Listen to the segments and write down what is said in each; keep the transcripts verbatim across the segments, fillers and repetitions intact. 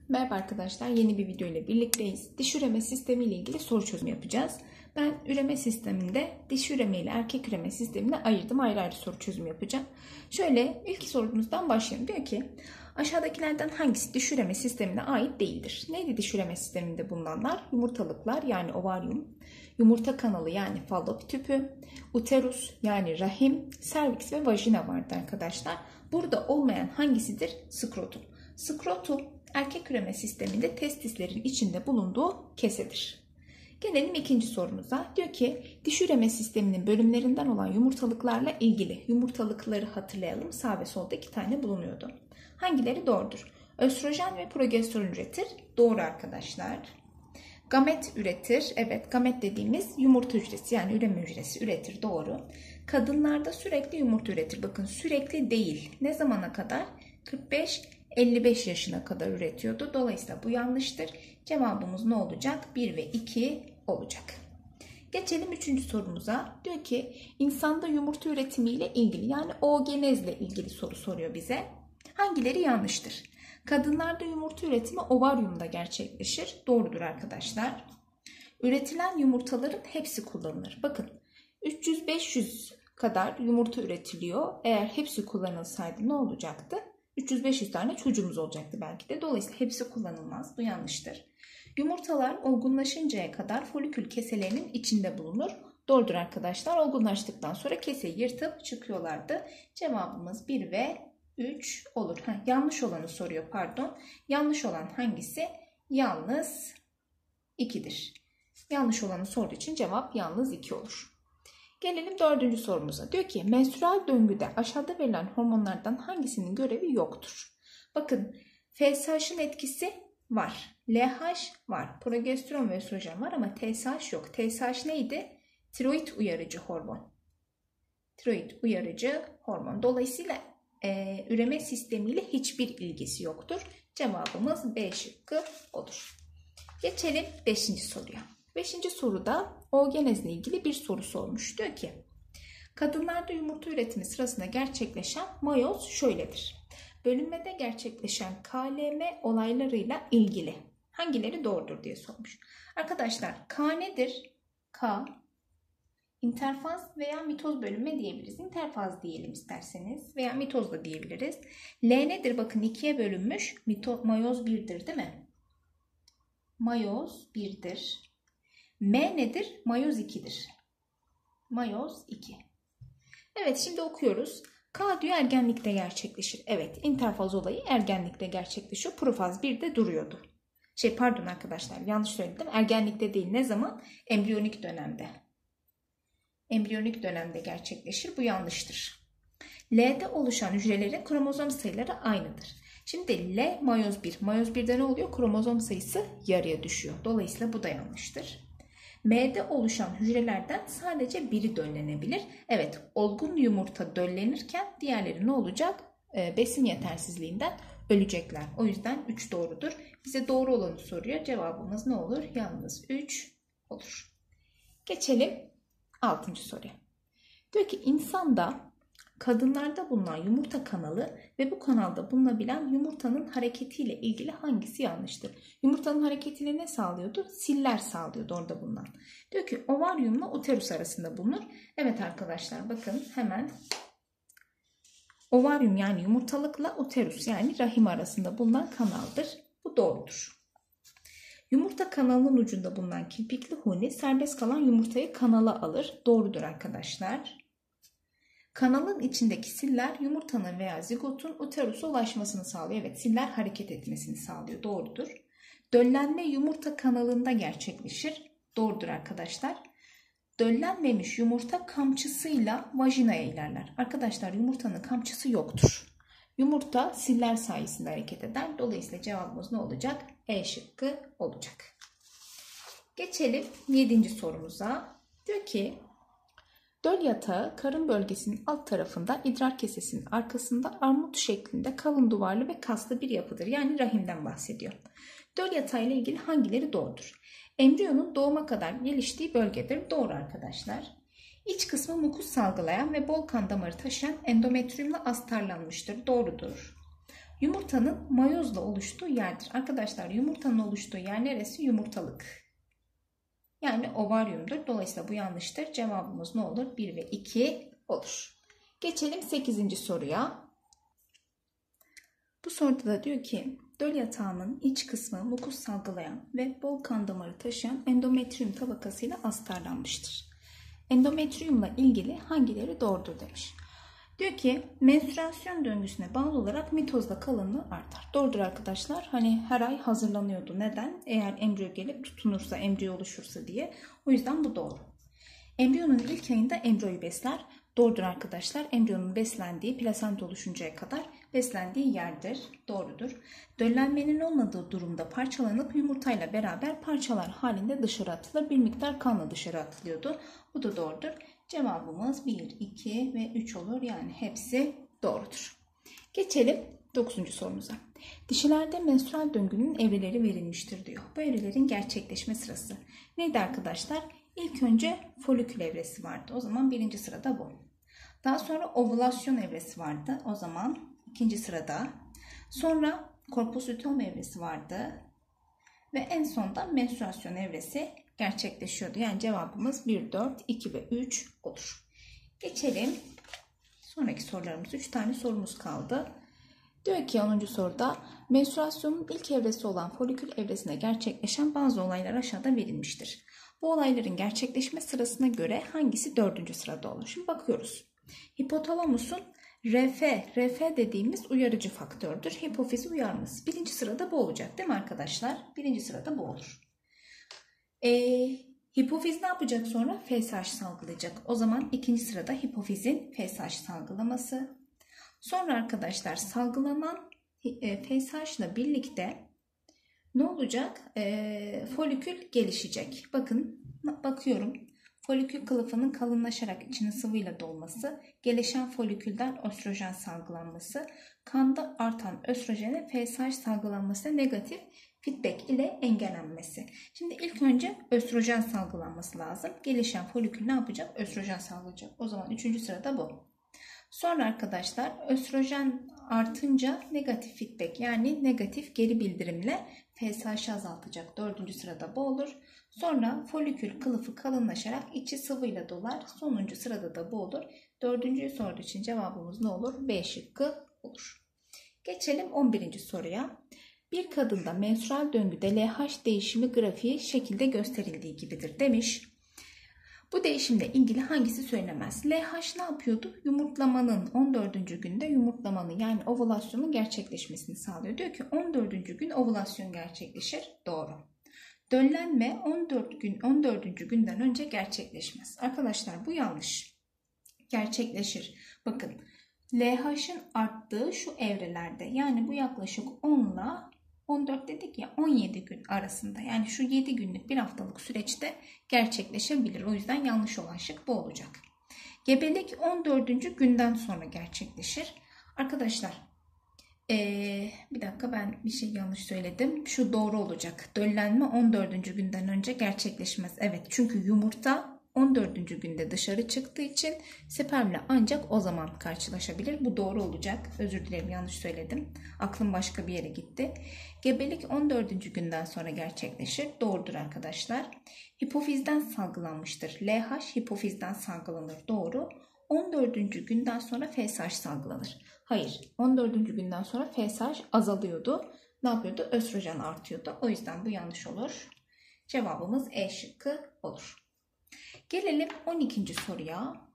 Merhaba arkadaşlar, yeni bir video ile birlikteyiz. Diş üreme sistemi ile ilgili soru çözümü yapacağız. Ben üreme sisteminde diş üreme ile erkek üreme sistemine ayırdım. Ayrı ayrı soru çözümü yapacağım. Şöyle ilk sorumuzdan başlayalım. Diyor ki aşağıdakilerden hangisi diş üreme sistemine ait değildir? Neydi diş üreme sisteminde bulunanlar? Yumurtalıklar yani ovaryum, yumurta kanalı yani fallop tüpü, uterus yani rahim, serviks ve vajina vardı arkadaşlar. Burada olmayan hangisidir? Skrotum. Skrotum erkek üreme sisteminde testislerin içinde bulunduğu kesedir. Gelelim ikinci sorumuza. Diyor ki diş üreme sisteminin bölümlerinden olan yumurtalıklarla ilgili yumurtalıkları hatırlayalım. Sağ ve solda iki tane bulunuyordu. Hangileri doğrudur? Östrojen ve progesteron üretir. Doğru arkadaşlar. Gamet üretir. Evet, gamet dediğimiz yumurta hücresi yani üreme hücresi üretir. Doğru. Kadınlarda sürekli yumurta üretir. Bakın sürekli değil. Ne zamana kadar? kırk beş elli beş yaşına kadar üretiyordu. Dolayısıyla bu yanlıştır. Cevabımız ne olacak? bir ve iki olacak. Geçelim üçüncü sorumuza. Diyor ki insanda yumurta üretimiyle ilgili yani oogenezle ilgili soru soruyor bize. Hangileri yanlıştır? Kadınlarda yumurta üretimi ovaryumda gerçekleşir. Doğrudur arkadaşlar. Üretilen yumurtaların hepsi kullanılır. Bakın üç yüz beş yüz kadar yumurta üretiliyor. Eğer hepsi kullanılsaydı ne olacaktı? üç yüz beş yüz tane çocuğumuz olacaktı belki de. Dolayısıyla hepsi kullanılmaz. Bu yanlıştır. Yumurtalar olgunlaşıncaya kadar folikül keselerinin içinde bulunur. Doğrudur arkadaşlar. Olgunlaştıktan sonra keseyi yırtıp çıkıyorlardı. Cevabımız bir ve üç olur. Ha, yanlış olanı soruyor pardon. Yanlış olan hangisi? Yalnız ikidir. Yanlış olanı sorduğu için cevap yalnız iki olur. Gelelim dördüncü sorumuza. Diyor ki menstrüel döngüde aşağıda verilen hormonlardan hangisinin görevi yoktur? Bakın F S H'ın etkisi var. L H var. Progesteron ve östrojen var ama T S H yok. T S H neydi? Tiroid uyarıcı hormon. Tiroid uyarıcı hormon. Dolayısıyla e, üreme sistemiyle hiçbir ilgisi yoktur. Cevabımız B şıkkı olur. Geçelim beşinci soruya. Beşinci soruda oogenezle ilgili bir soru sormuş. Diyor ki kadınlarda yumurta üretimi sırasında gerçekleşen mayoz şöyledir. Bölünmede gerçekleşen K L M olaylarıyla ilgili hangileri doğrudur diye sormuş. Arkadaşlar K nedir? K interfaz veya mitoz bölünme diyebiliriz. İnterfaz diyelim isterseniz veya mitoz da diyebiliriz. L nedir? Bakın ikiye bölünmüş. Mito, mayoz birdir değil mi? Mayoz birdir. M nedir? Mayoz ikidir. Mayoz iki. Evet şimdi okuyoruz. K diyor ergenlikte gerçekleşir. Evet interfaz olayı ergenlikte gerçekleşiyor. Profaz birde duruyordu. Şey pardon arkadaşlar yanlış söyledim. Ergenlikte değil ne zaman? Embriyonik dönemde. Embriyonik dönemde gerçekleşir. Bu yanlıştır. L'de oluşan hücrelerin kromozom sayıları aynıdır. Şimdi L mayoz bir. Mayoz birde ne oluyor? Kromozom sayısı yarıya düşüyor. Dolayısıyla bu da yanlıştır. M'de oluşan hücrelerden sadece biri döllenebilir. Evet, olgun yumurta döllenirken diğerleri ne olacak? E, besin yetersizliğinden ölecekler. O yüzden üç doğrudur. Bize doğru olanı soruyor. Cevabımız ne olur? Yalnız üç olur. Geçelim altıncı soruya. Diyor ki insanda kadınlarda bulunan yumurta kanalı ve bu kanalda bulunabilen yumurtanın hareketiyle ilgili hangisi yanlıştır? Yumurtanın hareketini ne sağlıyordu? Siller sağlıyordu orada bulunan. Diyor ki ovaryumla uterus arasında bulunur. Evet arkadaşlar bakın hemen ovaryum yani yumurtalıkla uterus yani rahim arasında bulunan kanaldır. Bu doğrudur. Yumurta kanalının ucunda bulunan kirpikli huni serbest kalan yumurtayı kanala alır. Doğrudur arkadaşlar. Kanalın içindeki siller yumurtanın veya zigotun uterusa ulaşmasını sağlıyor. Evet siller hareket etmesini sağlıyor. Doğrudur. Döllenme yumurta kanalında gerçekleşir. Doğrudur arkadaşlar. Döllenmemiş yumurta kamçısıyla vajinaya ilerler. Arkadaşlar yumurtanın kamçısı yoktur. Yumurta siller sayesinde hareket eder. Dolayısıyla cevabımız ne olacak? E şıkkı olacak. Geçelim yedinci sorumuza. Diyor ki döl yatağı karın bölgesinin alt tarafında idrar kesesinin arkasında armut şeklinde kalın duvarlı ve kaslı bir yapıdır. Yani rahimden bahsediyor. Döl yatağı ile ilgili hangileri doğrudur? Embriyonun doğuma kadar geliştiği bölgedir. Doğru arkadaşlar. İç kısmı mukus salgılayan ve bol kan damarı taşıyan endometriumla astarlanmıştır. Doğrudur. Yumurtanın mayozla oluştuğu yerdir. Arkadaşlar yumurtanın oluştuğu yer neresi? Yumurtalık. Yani ovaryumdur. Dolayısıyla bu yanlıştır. Cevabımız ne olur? bir ve iki olur. Geçelim sekizinci soruya. Bu soruda da diyor ki döl yatağının iç kısmı mukus salgılayan ve bol kan damarı taşıyan endometrium tabakasıyla astarlanmıştır. Endometriumla ilgili hangileri doğrudur demiş. Diyor ki menstrüasyon döngüsüne bağlı olarak mitozda kalınlığı artar. Doğrudur arkadaşlar. Hani her ay hazırlanıyordu. Neden? Eğer embriyo gelip tutunursa, embriyo oluşursa diye. O yüzden bu doğru. Embriyonun ilk ayında embriyoyu besler. Doğrudur arkadaşlar. Embriyonun beslendiği, plasenta oluşuncaya kadar beslendiği yerdir. Doğrudur. Döllenmenin olmadığı durumda parçalanıp yumurtayla beraber parçalar halinde dışarı atılır. Bir miktar kanla dışarı atılıyordu. Bu da doğrudur. Cevabımız bir, iki ve üç olur. Yani hepsi doğrudur. Geçelim dokuzuncu sorumuza. Dişilerde menstrual döngünün evreleri verilmiştir diyor. Bu evrelerin gerçekleşme sırası neydi arkadaşlar? İlk önce folikül evresi vardı. O zaman birinci sırada bu. Daha sonra ovülasyon evresi vardı. O zaman ikinci sırada. Sonra korpus luteum evresi vardı. Ve en sonda menstruasyon evresi gerçekleşiyordu. Yani cevabımız bir, dört, iki ve üç olur. Geçelim. Sonraki sorularımız. üç tane sorumuz kaldı. Diyor ki onuncu soruda menstruasyonun ilk evresi olan folikül evresine gerçekleşen bazı olaylar aşağıda verilmiştir. Bu olayların gerçekleşme sırasına göre hangisi dördüncü sırada olur? Şimdi bakıyoruz. Hipotalamusun R F, R F dediğimiz uyarıcı faktördür. Hipofiz uyarması. Birinci sırada bu olacak değil mi arkadaşlar? Birinci sırada bu olur. Ee, hipofiz ne yapacak sonra? F S H salgılayacak. O zaman ikinci sırada hipofizin F S H salgılaması. Sonra arkadaşlar salgılanan e, F S H ile birlikte ne olacak? E, folikül gelişecek. Bakın bakıyorum. Folikül kılıfının kalınlaşarak içinin sıvıyla dolması, gelişen folikülden östrojen salgılanması, kanda artan östrojene F S H salgılanması negatif feedback ile engellenmesi. Şimdi ilk önce östrojen salgılanması lazım. Gelişen folikül ne yapacak? Östrojen salgılayacak. O zaman üçüncü sırada bu. Sonra arkadaşlar östrojen artınca negatif feedback yani negatif geri bildirimle F S H'ı azaltacak. Dördüncü sırada bu olur. Sonra folikül kılıfı kalınlaşarak içi sıvıyla dolar. Sonuncu sırada da bu olur. Dördüncüyü sorduğu için cevabımız ne olur? B şıkkı olur. Geçelim on birinci soruya. Bir kadında menstrual döngüde L H değişimi grafiği şekilde gösterildiği gibidir demiş. Bu değişimle ilgili hangisi söylenemez? L H ne yapıyordu? Yumurtlamanın on dördüncü günde yumurtlamanın yani ovülasyonun gerçekleşmesini sağlıyor. Diyor ki on dördüncü gün ovülasyon gerçekleşir. Doğru. Döllenme on dört gün on dördüncü günden önce gerçekleşmez. Arkadaşlar bu yanlış. Gerçekleşir. Bakın L H'ın arttığı şu evrelerde yani bu yaklaşık on ile on dört dedik ya on yedi gün arasında yani şu yedi günlük bir haftalık süreçte gerçekleşebilir. O yüzden yanlış olan şık bu olacak. Gebelik on dördüncü günden sonra gerçekleşir. Arkadaşlar ee, bir dakika ben bir şey yanlış söyledim. Şu doğru olacak. Döllenme on dördüncü günden önce gerçekleşmez. Evet çünkü yumurta on dördüncü günde dışarı çıktığı için spermle ancak o zaman karşılaşabilir. Bu doğru olacak. Özür dilerim yanlış söyledim. Aklım başka bir yere gitti. Gebelik on dördüncü günden sonra gerçekleşir. Doğrudur arkadaşlar. Hipofizden salgılanmıştır. L H hipofizden salgılanır. Doğru. on dördüncü günden sonra F S H salgılanır. Hayır. on dördüncü günden sonra F S H azalıyordu. Ne yapıyordu? Östrojen artıyordu. O yüzden bu yanlış olur. Cevabımız E şıkkı olur. Gelelim on ikinci soruya.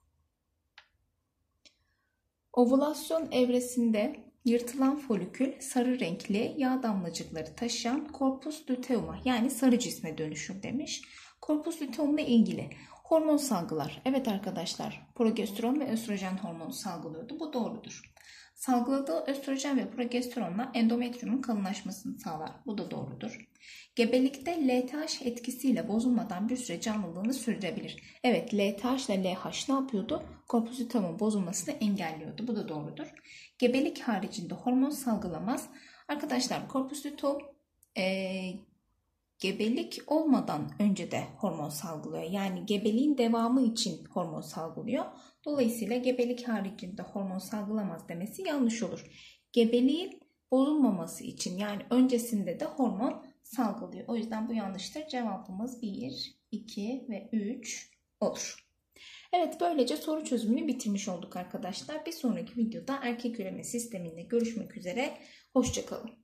Ovülasyon evresinde yırtılan folikül sarı renkli yağ damlacıkları taşıyan korpus luteum'a yani sarı cisme dönüşür demiş. Korpus luteum'la ilgili hormon salgılar. Evet arkadaşlar progesteron ve östrojen hormonu salgılıyordu. Bu doğrudur. Salgıladığı östrojen ve progesteronla endometriumun kalınlaşmasını sağlar. Bu da doğrudur. Gebelikte L T H etkisiyle bozulmadan bir süre canlılığını sürdürebilir. Evet L T H ile L H ne yapıyordu? Korpus luteum'un bozulmasını engelliyordu. Bu da doğrudur. Gebelik haricinde hormon salgılamaz. Arkadaşlar korpus luteum e, gebelik olmadan önce de hormon salgılıyor. Yani gebeliğin devamı için hormon salgılıyor. Dolayısıyla gebelik haricinde hormon salgılamaz demesi yanlış olur. Gebeliğin olunmaması için, yani öncesinde de hormon salgılıyor. O yüzden bu yanlıştır. Cevabımız bir, iki ve üç olur. Evet, böylece soru çözümünü bitirmiş olduk arkadaşlar. Bir sonraki videoda erkek üreme sisteminde görüşmek üzere. Hoşça kalın.